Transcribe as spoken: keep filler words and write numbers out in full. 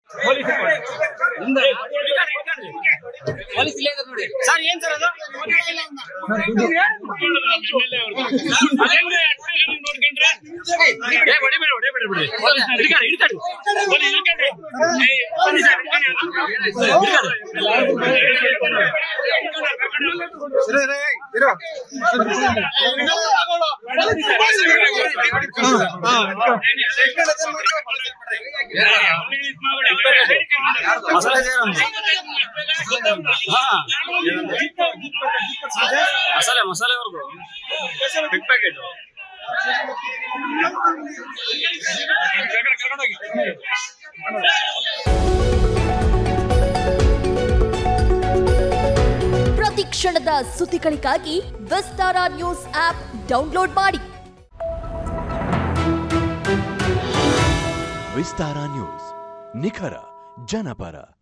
Sir ಏನ್ sir ಅದು ಮಸಾಲೆ ಮಸಾಲೆ ಅವ್ರದ್ದು ಬಿಗ್ ಪ್ಯಾಕೆಟ್ ಪ್ರತಿ ಕ್ಷಣದ ಸುದ್ದಿಗಳಿಗಾಗಿ ವಿಸ್ತಾರ ನ್ಯೂಸ್ ಆಪ್ ಡೌನ್ಲೋಡ್ ಮಾಡಿ. ವಿಸ್ತಾರ ನ್ಯೂಸ್, ನಿಖರ ಜನಪರ.